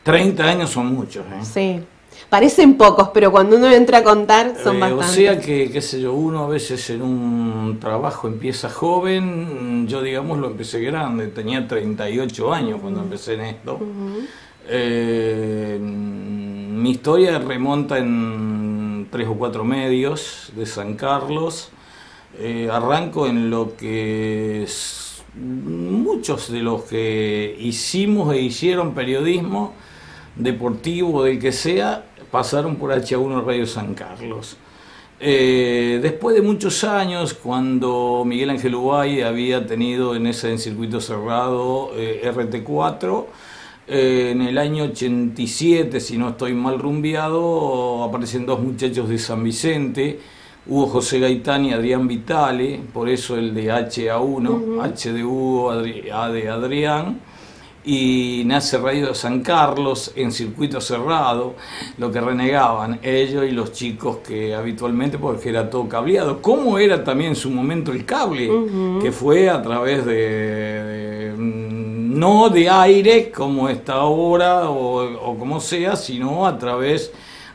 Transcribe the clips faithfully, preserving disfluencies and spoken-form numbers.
treinta años son muchos, ¿eh? Sí. Parecen pocos, pero cuando uno entra a contar son eh, bastantes. O sea que, qué sé yo, uno a veces en un trabajo empieza joven, yo digamos lo empecé grande, tenía treinta y ocho años uh-huh. cuando empecé en esto. Uh-huh. eh, mi historia remonta en tres o cuatro medios de San Carlos. Eh, arranco en lo que es, muchos de los que hicimos e hicieron periodismo deportivo, del que sea, pasaron por H uno Radio San Carlos. Eh, después de muchos años, cuando Miguel Ángel Ubay había tenido en ese en circuito cerrado eh, R T cuatro, eh, en el año ochenta y siete, si no estoy mal rumbeado, aparecen dos muchachos de San Vicente, Hugo José Gaitán y Adrián Vitale, por eso el de H A uno, uh-huh. H de Hugo, Adri- A de Adrián, y nace Radio San Carlos en circuito cerrado, lo que renegaban ellos y los chicos que habitualmente, porque era todo cableado, como era también en su momento el cable, uh-huh. que fue a través de, de no de aire como está ahora o, o como sea, sino a través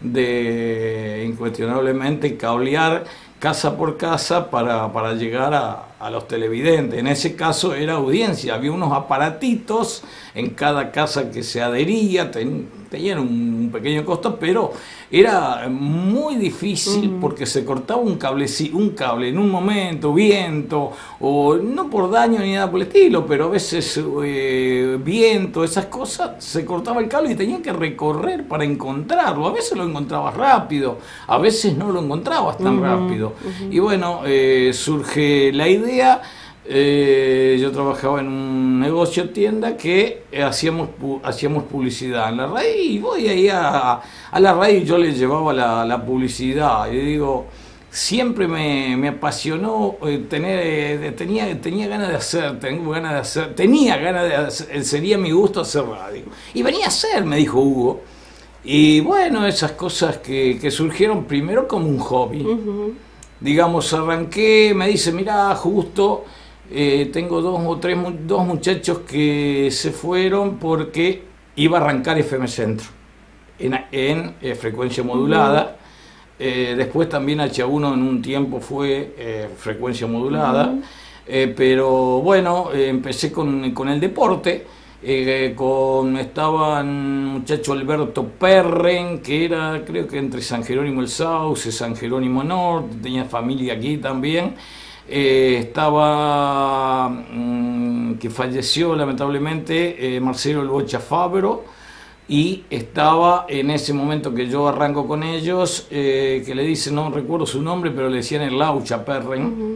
de incuestionablemente cablear casa por casa para, para llegar a, a los televidentes. En ese caso era audiencia, había unos aparatitos en cada casa que se adhería, ten, tenían un pequeño costo, pero era muy difícil uh-huh. porque se cortaba un cable, un cable en un momento, viento, o no por daño ni nada por el estilo, pero a veces eh, viento, esas cosas, se cortaba el cable y tenían que recorrer para encontrarlo. A veces lo encontrabas rápido, a veces no lo encontrabas tan uh-huh. rápido. Uh-huh. Y bueno, eh, surge la idea. Eh, yo trabajaba en un negocio, tienda, que eh, hacíamos pu- hacíamos publicidad en la radio, y voy ahí a, a la radio y yo le llevaba la, la publicidad. Y digo, siempre me, me apasionó eh, tener, eh, tenía, tenía ganas de hacer, tengo ganas de hacer, tenía ganas de hacer, sería mi gusto hacer radio. Y venía a hacer, me dijo Hugo. Y bueno, esas cosas que, que surgieron primero como un hobby. Uh-huh. Digamos, arranqué, me dice, mirá, justo... Eh, tengo dos o tres dos muchachos que se fueron porque iba a arrancar F M Centro en, en eh, frecuencia modulada. Uh-huh. eh, después también H uno en un tiempo fue eh, frecuencia modulada. Uh-huh. eh, pero bueno, eh, empecé con, con el deporte. Eh, con estaban muchacho Alberto Perren, que era creo que entre San Jerónimo el Sauce, San Jerónimo Norte, tenía familia aquí también. Eh, estaba, mmm, que falleció lamentablemente, eh, Marcelo El Bocha Fabro, y estaba en ese momento que yo arranco con ellos, eh, que le dicen, no recuerdo su nombre, pero le decían el Laucha Perren. Uh-huh.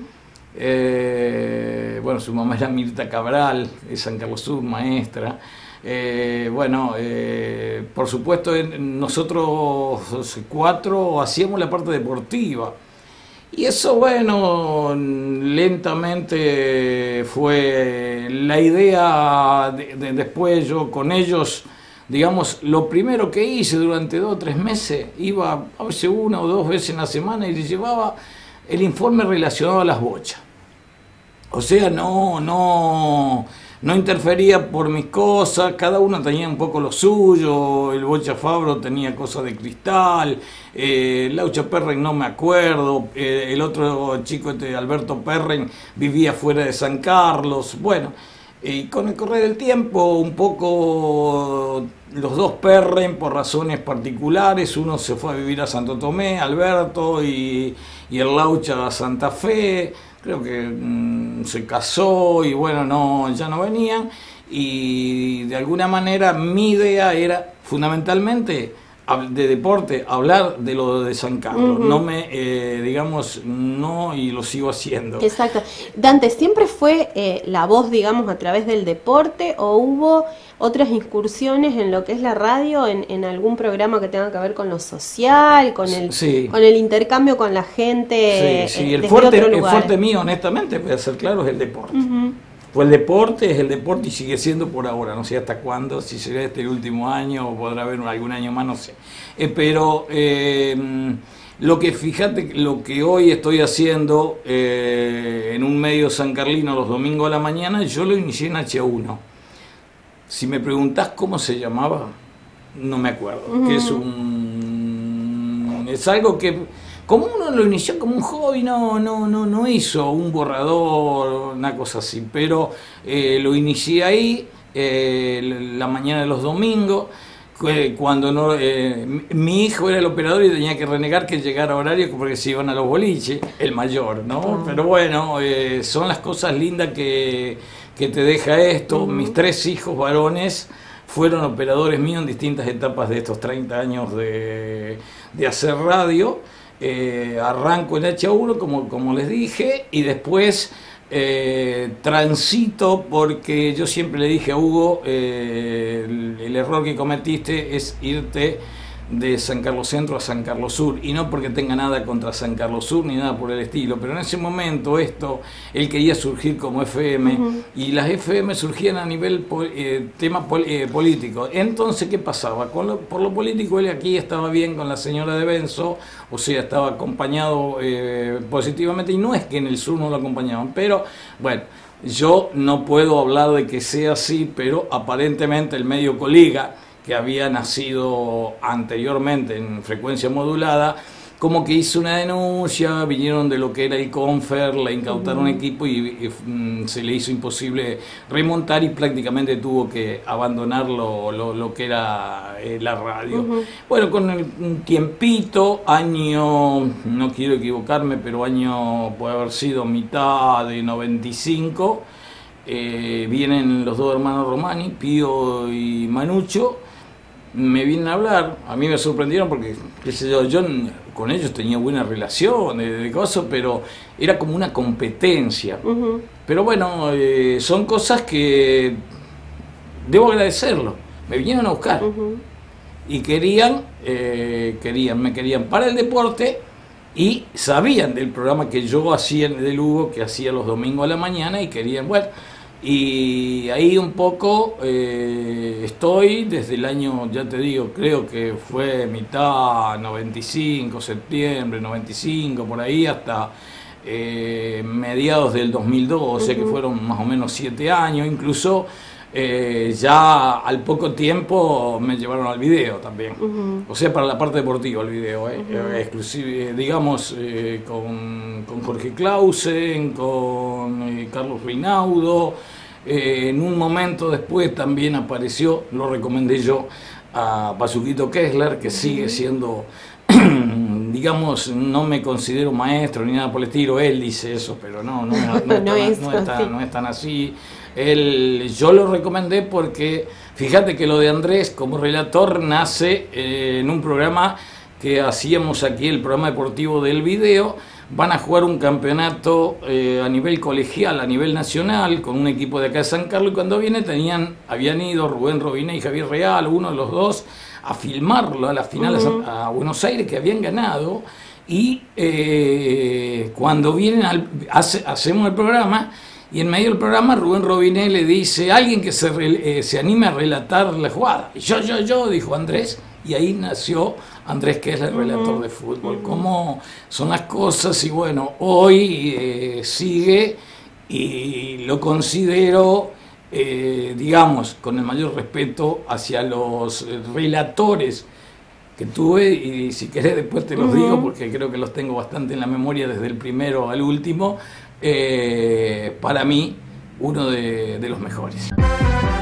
eh, bueno, su mamá era Mirta Cabral, de San Carlos Sur, maestra. Eh, bueno, eh, por supuesto, nosotros cuatro hacíamos la parte deportiva. Y eso, bueno, lentamente fue la idea de, de después yo con ellos, digamos, lo primero que hice durante dos o tres meses, iba a veces una o dos veces en la semana y les llevaba el informe relacionado a las bochas. O sea, no, no, no interfería por mis cosas, cada uno tenía un poco lo suyo, el Bocha Fabro tenía cosas de cristal, eh, Laucha Perren no me acuerdo, eh, el otro chico, este Alberto Perren, vivía fuera de San Carlos. Bueno, y con el correr del tiempo, un poco los dos Perren por razones particulares, uno se fue a vivir a Santo Tomé, Alberto, y, y el Laucha a Santa Fe. Creo que mmm, se casó y bueno, no, ya no venían, y de alguna manera mi idea era fundamentalmente de deporte, hablar de lo de San Carlos, uh-huh. no me, eh, digamos, no, y lo sigo haciendo. Exacto. Dante, ¿siempre fue eh, la voz, digamos, a través del deporte, o hubo otras incursiones en lo que es la radio, en, en algún programa que tenga que ver con lo social, con el, sí. con el intercambio con la gente? Sí, sí. Eh, el, fuerte, el fuerte mío, honestamente, voy a ser claro, es el deporte. Uh-huh. Pues el deporte es el deporte y sigue siendo por ahora, no sé hasta cuándo, si será este el último año o podrá haber algún año más, no sé. Eh, pero eh, lo que fíjate, lo que hoy estoy haciendo eh, en un medio sancarlino los domingos a la mañana, yo lo inicié en H uno. Si me preguntás cómo se llamaba, no me acuerdo, Uh-huh. que es un... es algo que, como uno lo inició como un hobby, no, no, no, no hizo un borrador, una cosa así, pero eh, lo inicié ahí, eh, la mañana de los domingos, cuando no, eh, mi hijo era el operador y tenía que renegar que llegara a horario porque se iban a los boliches, el mayor, ¿no? Uh-huh. Pero bueno, eh, son las cosas lindas que, que te deja esto. Uh-huh. Mis tres hijos varones fueron operadores míos en distintas etapas de estos treinta años de, de hacer radio. Eh, arranco en H uno, como, como les dije, y después... Eh, transito porque yo siempre le dije a Hugo, eh, el, el error que cometiste es irte de San Carlos Centro a San Carlos Sur, y no porque tenga nada contra San Carlos Sur ni nada por el estilo, pero en ese momento esto, él quería surgir como F M, uh-huh. y las F M surgían a nivel eh, tema pol, eh, político. Entonces, ¿qué pasaba? Con lo, por lo político él aquí estaba bien con la señora de Benzo, o sea, estaba acompañado eh, positivamente, y no es que en el sur no lo acompañaban, pero bueno, yo no puedo hablar de que sea así, pero aparentemente el medio colega, que había nacido anteriormente en frecuencia modulada, como que hizo una denuncia, vinieron de lo que era el Confer, le incautaron uh-huh. equipo y, y um, se le hizo imposible remontar y prácticamente tuvo que abandonar lo, lo, lo que era eh, la radio. Uh-huh. Bueno, con el, un tiempito, año, no quiero equivocarme, pero año puede haber sido mitad de noventa y cinco, eh, vienen los dos hermanos Romani, Pío y Manucho, me vienen a hablar. A mí me sorprendieron porque, qué sé yo, yo con ellos tenía buena relación, de, de cosas, pero era como una competencia. Uh-huh. Pero bueno, eh, son cosas que debo agradecerlo. Me vinieron a buscar. Uh-huh. Y querían, eh, querían, me querían para el deporte, y sabían del programa que yo hacía de Lugo, que hacía los domingos a la mañana, y querían, bueno... Y ahí un poco eh, estoy desde el año, ya te digo, creo que fue mitad noventa y cinco, septiembre noventa y cinco, por ahí hasta eh, mediados del dos mil dos, uh-huh. o sea que fueron más o menos siete años, incluso eh, ya al poco tiempo me llevaron al video también, uh-huh. o sea, para la parte deportiva el video, eh, uh-huh. eh, exclusive, digamos, eh, con, con Jorge Clausen, con eh, Carlos Reinaudo. Eh, en un momento después también apareció, lo recomendé yo, a Pasuquito Kessler, que sigue siendo, digamos, no me considero maestro ni nada por el estilo, él dice eso, pero no, no, no, no, no, es, es, no, es, tan, no es tan así. Él, yo lo recomendé porque, fíjate que lo de Andrés como relator nace eh, en un programa que hacíamos aquí, el programa deportivo del video. Van a jugar un campeonato eh, a nivel colegial, a nivel nacional, con un equipo de acá de San Carlos, y cuando viene tenían, habían ido Rubén Robiné y Javier Real, uno de los dos, a filmarlo a las finales uh-huh. a, a Buenos Aires, que habían ganado, y eh, cuando vienen, al, hace, hacemos el programa, y en medio del programa Rubén Robiné le dice, alguien que se, eh, se anime a relatar la jugada. Y yo, yo, yo, dijo Andrés, y ahí nació Andrés, que es el relator uh-huh. de fútbol. Cómo son las cosas, y bueno, hoy eh, sigue, y lo considero, eh, digamos, con el mayor respeto hacia los relatores que tuve, y si querés después te los uh-huh. digo, porque creo que los tengo bastante en la memoria desde el primero al último. Eh, para mí, uno de, de los mejores.